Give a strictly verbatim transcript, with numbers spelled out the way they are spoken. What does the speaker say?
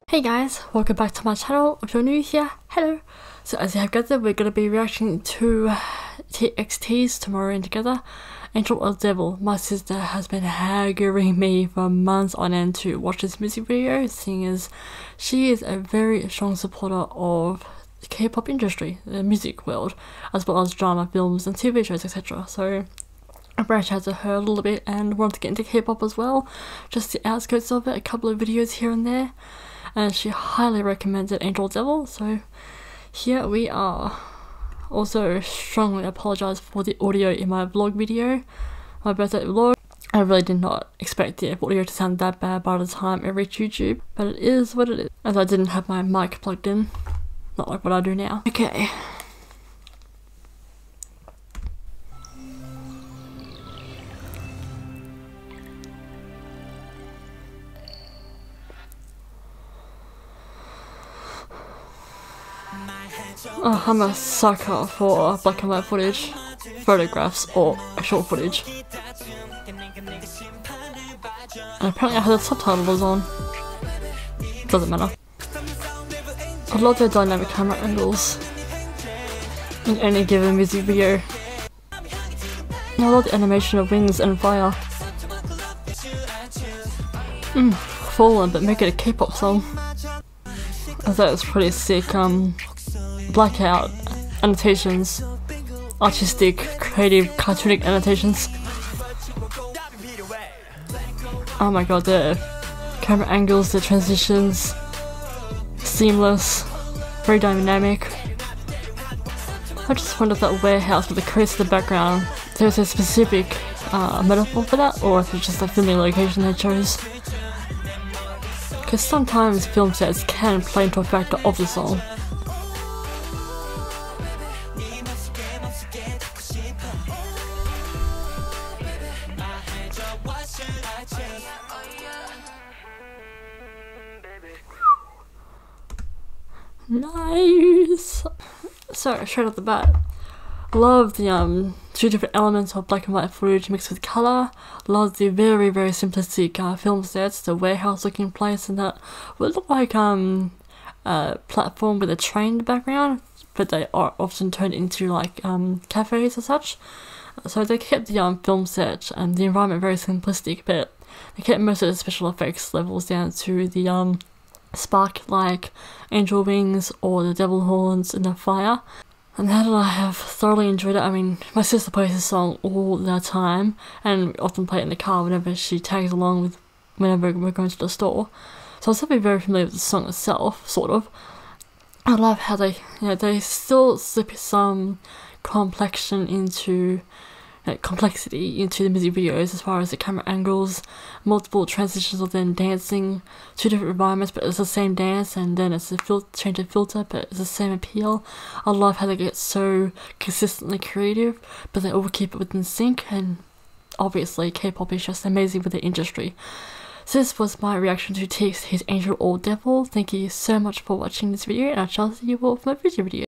Hey guys, welcome back to my channel. If you're new here, hello. So as you have gathered, we're going to be reacting to T X T's Tomorrow and Together, Angel or Devil. My sister has been haggering me for months on end to watch this music video, seeing as she is a very strong supporter of the K-pop industry, the music world, as well as drama, films and T V shows, et cetera. So I branched out to her a little bit and wanted to get into K-pop as well, just the outskirts of it, a couple of videos here and there. And she highly recommended Angel Devil, so here we are. Also strongly apologise for the audio in my vlog video, my birthday vlog. I really did not expect the audio to sound that bad by the time I reached YouTube, but it is what it is, as I didn't have my mic plugged in, not like what I do now. Okay. Oh, I'm a sucker for black and white footage, photographs or actual footage. And apparently I had the subtitles on. Doesn't matter. I love their dynamic camera angles in any given music video. And I love the animation of wings and fire. Mm, fallen, but make it a K-pop song. I thought it was pretty sick. Um, blackout annotations, artistic, creative, cartoonic annotations. Oh my god, the camera angles, the transitions, seamless, very dynamic. I just wonder if that warehouse with the crates in the background, there's a specific uh, metaphor for that, or if it's just a filming location they chose. Because sometimes film sets can play into a factor of the song. Nice! So, straight off the bat, love the um two different elements of black and white footage mixed with colour. Love the very very simplistic uh, film sets, the warehouse looking place, and that would look like um a platform with a train in the background, but they are often turned into like um cafes or such. So they kept the um film set and the environment very simplistic, but they kept most of the special effects levels down to the um spark like angel wings or the devil horns and the fire. And that I have thoroughly enjoyed it. I mean, my sister plays this song all the time and we often play it in the car whenever she tags along with whenever we're going to the store. So I was definitely very familiar with the song itself, sort of. I love how they, you know, they still slip some complexion into Like, complexity into the music videos as far as the camera angles, multiple transitions of them dancing, two different environments but it's the same dance, and then it's a fil change of filter but it's the same appeal. I love how they get so consistently creative but they all keep it within sync, and obviously K-pop is just amazing with the industry. So this was my reaction to T X T's Angel or Devil. Thank you so much for watching this video and I shall see you all for my future video.